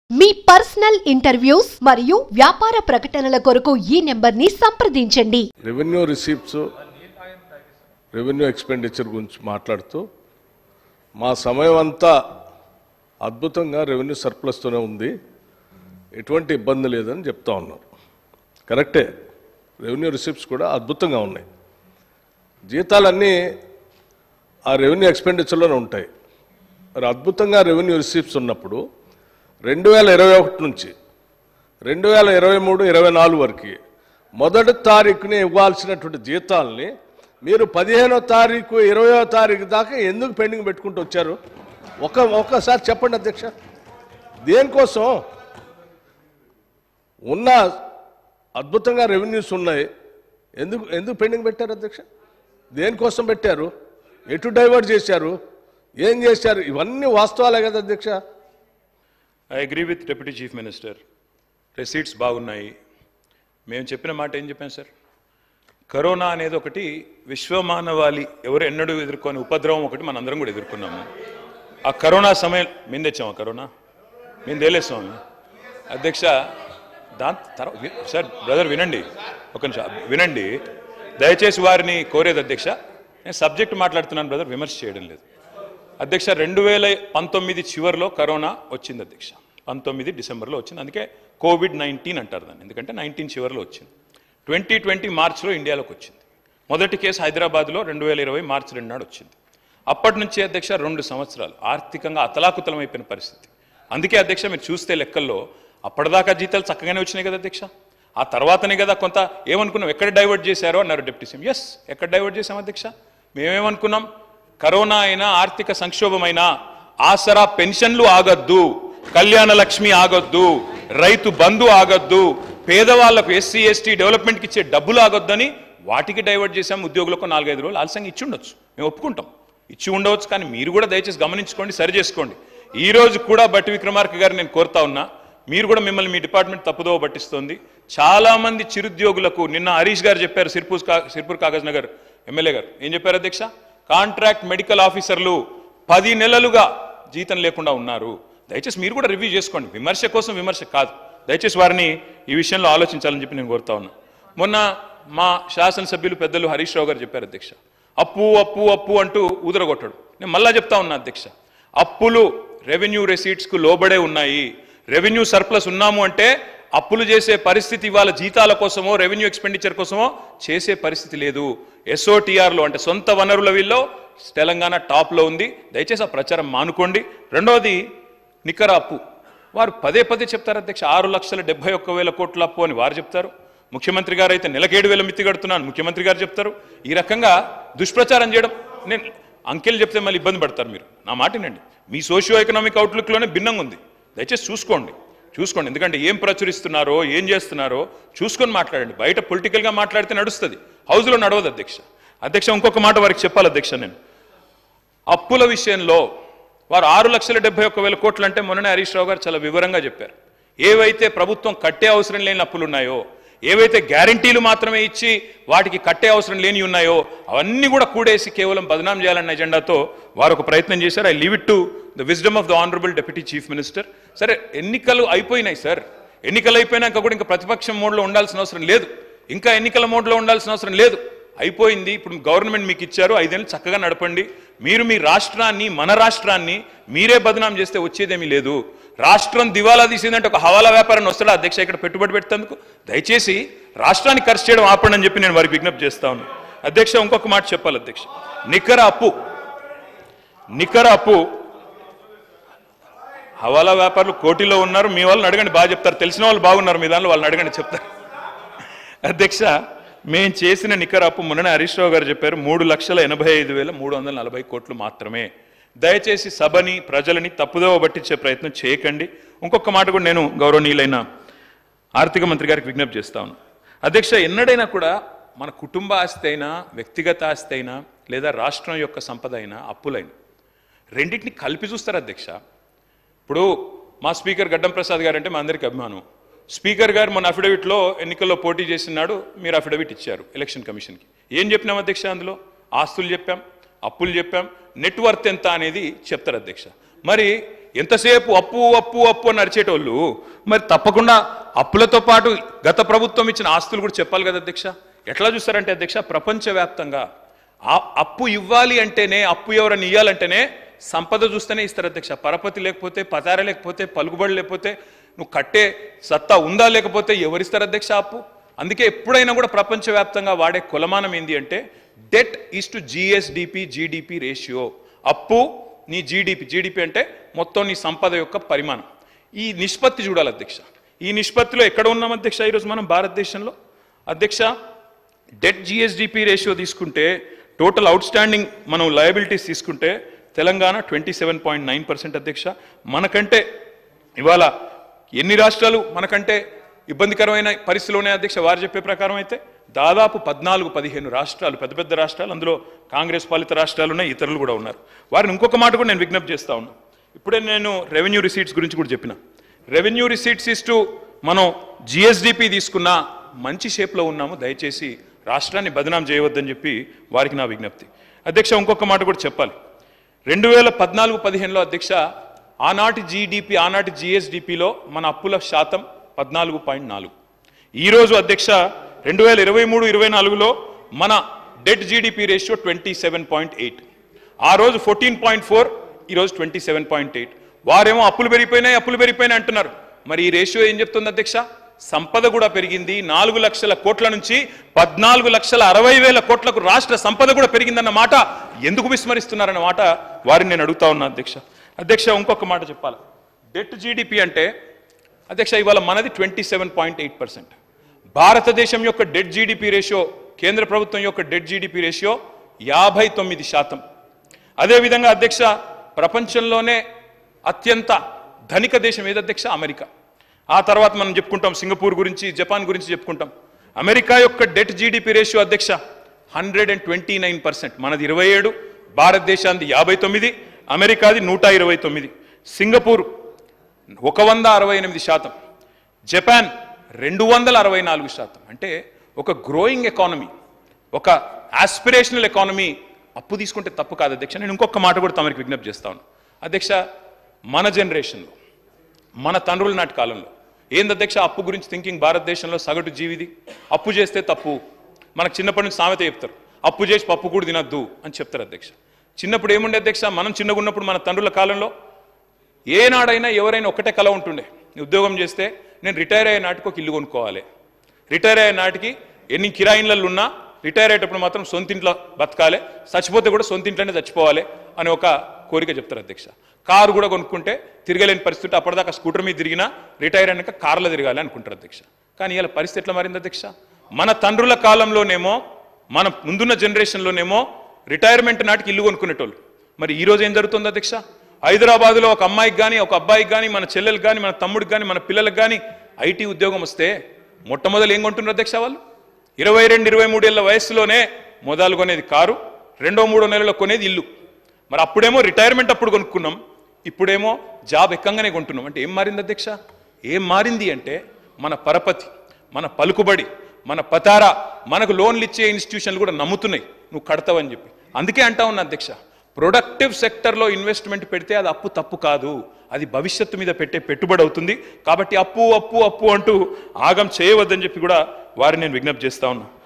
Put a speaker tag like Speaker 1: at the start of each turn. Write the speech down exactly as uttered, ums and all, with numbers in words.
Speaker 1: మీ personal interviews మరియు వ్యాపార ప్రకటనల కొరకు ఈ నెంబర్ని సంప్రదించండి.
Speaker 2: రెవెన్యూ రిసీప్ట్స్ రెవెన్యూ ఎక్స్పెండిచర్ గురించి మాట్లాడుతూ మా సమయం అంతా అద్భుతంగా రెవెన్యూ సర్ప్లస్తోనే ఉంది, ఎటువంటి ఇబ్బంది లేదని చెప్తా ఉన్నారు. కరెక్టే, రెవెన్యూ రిసీప్ట్స్ కూడా అద్భుతంగా ఉన్నాయి. జీతాలన్నీ ఆ రెవెన్యూ ఎక్స్పెండిచర్లోనే ఉంటాయి. మరి అద్భుతంగా రెవెన్యూ రిసీప్ట్స్ ఉన్నప్పుడు రెండు వేల ఇరవై ఒకటి నుంచి రెండు వేల ఇరవై మూడు ఇరవై నాలుగు వరకు మొదటి తారీఖుని ఇవ్వాల్సినటువంటి జీతాలని మీరు పదిహేనో తారీఖు ఇరవయో తారీఖు దాకా ఎందుకు పెండింగ్ పెట్టుకుంటూ వచ్చారు? ఒక ఒక్కసారి చెప్పండి అధ్యక్ష, దేనికోసం? ఉన్న అద్భుతంగా రెవెన్యూస్ ఉన్నాయి, ఎందుకు ఎందుకు పెండింగ్ పెట్టారు అధ్యక్ష? దేనికోసం పెట్టారు? ఎటు డైవర్ట్ చేశారు? ఏం చేశారు? ఇవన్నీ వాస్తవాలే కదా అధ్యక్ష.
Speaker 3: I agree with deputy chief minister, receipts బాగున్నాయి. మేము చెప్పిన మాట ఏం చెప్పాం సార్? కరోనా అనేది ఒకటి విశ్వమానవాళి ఎవరు ఎన్నడూ ఎదుర్కొని ఉపద్రవం ఒకటి మనందరం కూడా ఎదుర్కొన్నాము. ఆ కరోనా సమయం మేము తెచ్చాము, కరోనా మేము తేలేస్తాము అధ్యక్ష. దాని తర్వాత సార్ బ్రదర్ వినండి, ఒక నిమిషం వినండి దయచేసి. వారిని కోరేది అధ్యక్ష, నేను సబ్జెక్ట్ మాట్లాడుతున్నాను బ్రదర్, విమర్శ చేయడం లేదు అధ్యక్ష. రెండు వేల పంతొమ్మిది చివరిలో కరోనా వచ్చింది అధ్యక్ష, పంతొమ్మిది డిసెంబర్లో వచ్చింది, అందుకే కోవిడ్ నైన్టీన్ అంటారు దాన్ని, ఎందుకంటే నైన్టీన్ చివరిలో వచ్చింది. ట్వంటీ ట్వంటీ మార్చిలో ఇండియాలోకి వచ్చింది. మొదటి కేసు హైదరాబాద్లో రెండు వేల ఇరవై మార్చి రెండు నాడు వచ్చింది. అప్పటి నుంచి అధ్యక్ష రెండు సంవత్సరాలు ఆర్థికంగా అతలాకుతలం అయిపోయిన పరిస్థితి. అందుకే అధ్యక్ష మీరు చూస్తే లెక్కల్లో అప్పటిదాకా జీతాలు చక్కగానే వచ్చినాయి కదా అధ్యక్ష. ఆ తర్వాతనే కదా కొంత ఏమనుకున్నాం, ఎక్కడ డైవర్ట్ చేశారో అన్నారు డిప్యూటీ సీఎం. ఎస్, ఎక్కడ డైవర్ట్ చేశాం అధ్యక్ష? మేమేమనుకున్నాం, కరోనా అయినా ఆర్థిక సంక్షోభమైనా ఆసరా పెన్షన్లు ఆగొద్దు, కళ్యాణ లక్ష్మి ఆగొద్దు, రైతు బంధు ఆగొద్దు, పేదవాళ్లకు ఎస్సీ ఎస్టీ డెవలప్మెంట్కి ఇచ్చే డబ్బులు ఆగొద్దని వాటికి డైవర్ట్ చేశాం. ఉద్యోగులకు నాలుగైదు రోజులు ఆలస్యంగా ఇచ్చి ఉండొచ్చు, మేము ఒప్పుకుంటాం, ఇచ్చి ఉండవచ్చు. కానీ మీరు కూడా దయచేసి గమనించుకోండి, సరి చేసుకోండి. ఈ రోజు కూడా బట్టి విక్రమార్క గారు నేను కోరుతా ఉన్నా, మీరు కూడా మిమ్మల్ని మీ డిపార్ట్మెంట్ తప్పుదోవ పట్టిస్తోంది. చాలా మంది చిరుద్యోగులకు నిన్న హరీష్ గారు చెప్పారు, సిర్పూర్ కా సిర్పూర్ కాగజ్ నగర్ ఎమ్మెల్యే గారు ఏం చెప్పారు అధ్యక్ష? కాంట్రాక్ట్ మెడికల్ ఆఫీసర్లు పది నెలలుగా జీతం లేకుండా ఉన్నారు. దయచేసి మీరు కూడా రివ్యూ చేసుకోండి, విమర్శ కోసం విమర్శ కాదు. దయచేసి వారిని ఈ విషయంలో ఆలోచించాలని చెప్పి నేను కోరుతా ఉన్నా. మొన్న మా శాసనసభ్యులు పెద్దలు హరీష్ రావు గారు చెప్పారు అధ్యక్ష, అప్పు అప్పు అప్పు అంటూ ఊదరగొట్టాడు. నేను మళ్ళా చెప్తా ఉన్నా అధ్యక్ష, అప్పులు రెవెన్యూ రెసీట్స్కు లోబడే ఉన్నాయి. రెవెన్యూ సర్ప్లస్ ఉన్నాము అంటే అప్పులు చేసే పరిస్థితి ఇవాళ జీతాల కోసమో రెవెన్యూ ఎక్స్పెండిచర్ కోసమో చేసే పరిస్థితి లేదు. ఎస్ఓటీఆర్లో అంటే సొంత వనరుల వీల్లో తెలంగాణ టాప్లో ఉంది. దయచేసి ఆ ప్రచారం మానుకోండి. రెండవది నికర అప్పు, వారు పదే పదే చెప్తారు అధ్యక్ష, ఆరు లక్షల డెబ్బై ఒక్క వేల కోట్ల అప్పు అని వారు చెప్తారు. ముఖ్యమంత్రి గారు అయితే నెలకేడు వేల మిత్తి కడుతున్నాను ముఖ్యమంత్రి గారు చెప్తారు. ఈ రకంగా దుష్ప్రచారం చేయడం, నేను అంకెలు చెప్తే మళ్ళీ ఇబ్బంది పడతారు మీరు. నా మాటినండి, మీ సోషియో ఎకనామిక్ అవుట్లుక్లోనే భిన్నంగా ఉంది. దయచేసి చూసుకోండి చూసుకోండి ఎందుకంటే ఏం ప్రచురిస్తున్నారో ఏం చేస్తున్నారో చూసుకొని మాట్లాడండి. బయట పొలిటికల్గా మాట్లాడితే నడుస్తుంది, హౌస్లో నడవదు అధ్యక్ష. అధ్యక్ష ఇంకొక మాట వారికి చెప్పాలి అధ్యక్ష, నేను అప్పుల విషయంలో వారు ఆరు లక్షల డెబ్బై ఒక్క వేల కోట్లు అంటే మొన్ననే హరీష్ రావు గారు చాలా వివరంగా చెప్పారు. ఏవైతే ప్రభుత్వం కట్టే అవసరం లేని అప్పులు ఉన్నాయో, ఏవైతే గ్యారంటీలు మాత్రమే ఇచ్చి వాటికి కట్టే అవసరం లేని ఉన్నాయో అవన్నీ కూడా కూడేసి కేవలం బదనాం చేయాలన్న ఎజెండాతో వారు ఒక ప్రయత్నం చేశారు. I leave it to the wisdom of the honourable deputy chief minister. సరే, ఎన్నికలు అయిపోయినాయి సార్, ఎన్నికలు అయిపోయినాక కూడా ఇంకా ప్రతిపక్షం మోడ్లో ఉండాల్సిన అవసరం లేదు, ఇంకా ఎన్నికల మోడ్లో ఉండాల్సిన అవసరం లేదు, అయిపోయింది. ఇప్పుడు గవర్నమెంట్ మీకు ఇచ్చారు, ఐదేళ్ళు చక్కగా నడపండి. మీరు మీ రాష్ట్రాన్ని మన రాష్ట్రాన్ని మీరే బదనాం చేస్తే వచ్చేదేమీ లేదు. రాష్ట్రం దివాలా తీసిందంటే ఒక హవాలా వ్యాపారాన్ని వస్తాడా అధ్యక్ష ఇక్కడ పెట్టుబడి పెట్టేందుకు? దయచేసి రాష్ట్రాన్ని ఖర్చు చేయడం ఆపండి అని చెప్పి నేను వారికి విజ్ఞప్తి చేస్తా ఉన్నాను అధ్యక్ష. ఇంకొక మాట చెప్పాలి అధ్యక్ష, నికర అప్పు నికర అప్పు హవాలా వ్యాపారులు కోటిలో ఉన్నారు, మీ వాళ్ళని అడగండి బాగా చెప్తారు, తెలిసిన వాళ్ళు బాగున్నారు మీ దానిలో, వాళ్ళని అడగండి చెప్తారు అధ్యక్ష. మేము చేసిన నికర అప్పు మొన్ననే హరీష్ రావు గారు చెప్పారు, మూడు లక్షల ఎనభై ఐదు వేల మూడు వందల నలభై కోట్లు మాత్రమే. దయచేసి సభని ప్రజలని తప్పుదోవ పట్టించే ప్రయత్నం చేయకండి. ఇంకొక మాట కూడా నేను గౌరవనీయులైన ఆర్థిక మంత్రి గారికి విజ్ఞప్తి చేస్తా ఉన్నాను అధ్యక్ష. ఎన్నడైనా కూడా మన కుటుంబ ఆస్తి అయినా వ్యక్తిగత ఆస్తి అయినా లేదా రాష్ట్రం యొక్క సంపద అయినా అప్పులైనా రెండింటిని కలిపి చూస్తారు అధ్యక్ష. ఇప్పుడు మా స్పీకర్ గడ్డం ప్రసాద్ గారు అంటే మా అందరికీ అభిమానం. స్పీకర్ గారు మన అఫిడవిట్లో ఎన్నికల్లో పోటీ చేసినాడు, మీరు అఫిడవిట్ ఇచ్చారు ఎలక్షన్ కమిషన్కి. ఏం చెప్పినాం అధ్యక్ష? అందులో ఆస్తులు చెప్పాం, అప్పులు చెప్పాం, నెట్వర్త్ ఎంత అనేది చెప్తారు అధ్యక్ష. మరి ఎంతసేపు అప్పు అప్పు అప్పు అని నడిచేటోళ్ళు మరి తప్పకుండా అప్పులతో పాటు గత ప్రభుత్వం ఇచ్చిన ఆస్తులు కూడా చెప్పాలి కదా అధ్యక్ష. ఎట్లా చూస్తారంటే అధ్యక్ష, ప్రపంచవ్యాప్తంగా ఆ అప్పు ఇవ్వాలి అంటేనే, అప్పు ఎవరైనా ఇవ్వాలంటేనే సంపద చూస్తేనే ఇస్తారు అధ్యక్ష. పరపతి లేకపోతే, పతార లేకపోతే, పలుకుబడి లేకపోతే, నువ్వు కట్టే సత్తా ఉందా లేకపోతే ఎవరిస్తారు అధ్యక్ష అప్పు? అందుకే ఎప్పుడైనా కూడా ప్రపంచవ్యాప్తంగా వాడే కొలమానం ఏంది అంటే debt is to GSDP GDP ratio. అప్పు నీ జీడిపి, జీడిపి అంటే మొత్తం నీ సంపద యొక్క పరిమాణం. ఈ నిష్పత్తి చూడాలి అధ్యక్ష. ఈ నిష్పత్తిలో ఎక్కడ ఉన్నాం అధ్యక్ష ఈరోజు మనం భారతదేశంలో? అధ్యక్ష, డెట్ జిఎస్డిపి రేషియో తీసుకుంటే, టోటల్ అవుట్ స్టాండింగ్ మనం లయబిలిటీస్ తీసుకుంటే Telangana twenty seven point nine percent అధ్యక్ష. మనకంటే ఇవాళ ఎన్ని రాష్ట్రాలు మనకంటే ఇబ్బందికరమైన పరిస్థితులు ఉన్నాయి అధ్యక్ష? వారు చెప్పే ప్రకారం అయితే దాదాపు పద్నాలుగు పదిహేను రాష్ట్రాలు, పెద్ద పెద్ద రాష్ట్రాలు, అందులో కాంగ్రెస్ పాలిత రాష్ట్రాలు ఉన్నాయి, ఇతరులు కూడా ఉన్నారు. వారిని ఇంకొక మాట కూడా నేను విజ్ఞప్తి చేస్తా ఉన్నా. ఇప్పుడే నేను రెవెన్యూ రిసీట్స్ గురించి కూడా చెప్పిన. రెవెన్యూ రిసీట్స్ ఇస్ టు మనం జిఎస్డిపి తీసుకున్న మంచి షేప్లో ఉన్నాము. దయచేసి రాష్ట్రాన్ని బదనాం చేయవద్దని చెప్పి వారికి నా విజ్ఞప్తి అధ్యక్ష. ఇంకొక మాట కూడా చెప్పాలి. రెండు వేల పద్నాలుగు పదిహేనులో అధ్యక్ష ఆనాటి జీడిపి, ఆనాటి జిఎస్డిపిలో మన అప్పుల శాతం పద్నాలుగు పాయింట్ నాలుగు. ఈరోజు అధ్యక్ష రెండు వేల ఇరవై మూడు ఇరవై నాలుగులో మన debt GDP ratio twenty seven point eight. ఆ రోజు ఫోర్టీన్ పాయింట్ ఫోర్, ఈరోజు ట్వంటీ సెవెన్ పాయింట్ ఎయిట్. వారేమో అప్పులు పెరిగిపోయినాయి అప్పులు పెరిగిపోయినాయి అంటున్నారు. మరి ఈ రేషియో ఏం చెప్తుంది అధ్యక్ష? సంపద కూడా పెరిగింది. నాలుగు లక్షల కోట్ల నుంచి పద్నాలుగు లక్షల అరవై వేల కోట్లకు రాష్ట్ర సంపద కూడా పెరిగిందన్న మాట ఎందుకు విస్మరిస్తున్నారన్న మాట వారిని నేను అడుగుతా ఉన్నా అధ్యక్ష. అధ్యక్ష, ఇంకొక మాట చెప్పాలి. డెట్ జీడిపి అంటే అధ్యక్ష ఇవాళ మనది twenty seven point eight percent. భారతదేశం యొక్క డెట్ జీడిపి రేషియో, కేంద్ర ప్రభుత్వం యొక్క డెట్ జీడిపి రేషియో యాభై తొమ్మిది శాతం. అదేవిధంగా అధ్యక్ష ప్రపంచంలోనే అత్యంత ధనిక దేశం ఏది అధ్యక్ష? అమెరికా. ఆ తర్వాత మనం చెప్పుకుంటాం సింగపూర్ గురించి, జపాన్ గురించి చెప్పుకుంటాం. అమెరికా యొక్క డెట్ జీడిపి రేషియో అధ్యక్ష hundred and twenty nine percent. మనది ఇరవై ఏడు, భారతదేశానికి యాభై తొమ్మిది, అమెరికాది నూట ఇరవై తొమ్మిది, సింగపూర్ ఒక వంద అరవై ఎనిమిది శాతం, జపాన్ రెండు వందల అరవై నాలుగు శాతం. అంటే ఒక గ్రోయింగ్ ఎకానమీ, ఒక ఆస్పిరేషనల్ ఎకానమీ అప్పు తీసుకుంటే తప్పు కాదు అధ్యక్ష. నేను ఇంకొక మాట కూడా తమరికి విజ్ఞప్తి చేస్తాను అధ్యక్ష. మన జనరేషన్లో, మన తండ్రుల నాటి కాలంలో ఏంది అధ్యక్ష అప్పు గురించి థింకింగ్? భారతదేశంలో సగటు జీవిది అప్పు చేస్తే తప్పు. మనకు చిన్నప్పటి నుంచి సామెత చెప్తారు, అప్పు చేసి పప్పు కూడా తినద్దు అని చెప్తారు అధ్యక్ష. చిన్నప్పుడు ఏముండే అధ్యక్ష? మనం చిన్నగా ఉన్నప్పుడు మన తండ్రుల కాలంలో ఏనాడైనా ఎవరైనా ఒకటే కల ఉంటుండే. ఉద్యోగం చేస్తే నేను రిటైర్ అయ్యే నాటికి ఒక ఇల్లు కొనుక్కోవాలి, రిటైర్ అయ్యే నాటికి ఎన్ని కిరాయిన్లలో ఉన్నా రిటైర్ అయ్యేటప్పుడు మాత్రం సొంతింట్లో బతకాలి, చచ్చిపోతే కూడా సొంతింట్లోనే చచ్చిపోవాలి అని ఒక కోరిక చెప్తారు అధ్యక్ష. కారు కూడా కొనుక్కుంటే తిరగలేని పరిస్థితి, అప్పటిదాకా స్కూటర్ మీద తిరిగినా రిటైర్ అయినాక కార్లో తిరగాలి అనుకుంటారు అధ్యక్ష. కానీ ఇలా పరిస్థితి ఎట్లా మారింది అధ్యక్ష? మన తండ్రుల కాలంలోనేమో, మన ముందున్న జనరేషన్లోనేమో రిటైర్మెంట్ నాటికి ఇల్లు కొనుక్కునేటోళ్ళు. మరి ఈ రోజు ఏం జరుగుతుంది అధ్యక్ష? హైదరాబాద్లో ఒక అమ్మాయికి కానీ, ఒక అబ్బాయికి కానీ, మన చెల్లెలకు కానీ, మన తమ్ముడికి కానీ, మన పిల్లలకు కానీ ఐటీ ఉద్యోగం వస్తే మొట్టమొదలు ఏం కొంటున్నారు అధ్యక్ష? వాళ్ళు ఇరవై రెండు ఇరవై మూడేళ్ల వయసులోనే మొదలు కొనేది కారు, రెండో మూడో నెలలో కొనేది ఇల్లు. మరి అప్పుడేమో రిటైర్మెంట్ అప్పుడు కొనుక్కున్నాం, ఇప్పుడేమో జాబ్ ఎక్కంగానే కొంటున్నాం. అంటే ఏం మారింది అధ్యక్ష? ఏం మారింది అంటే మన పరపతి, మన పలుకుబడి, మన పతారా, మనకు లోన్లు ఇచ్చే ఇన్స్టిట్యూషన్లు కూడా నమ్ముతున్నాయి నువ్వు కడతావని చెప్పి. అందుకే అంటా ఉన్నా అధ్యక్ష, ప్రొడక్టివ్ సెక్టర్లో ఇన్వెస్ట్మెంట్ పెడితే అది అప్పు తప్పు కాదు, అది భవిష్యత్తు మీద పెట్టే పెట్టుబడి అవుతుంది. కాబట్టి అప్పు అప్పు అప్పు అంటూ ఆగం చేయవద్దని చెప్పి కూడా వారిని నేను విజ్ఞప్తి చేస్తా ఉన్నా.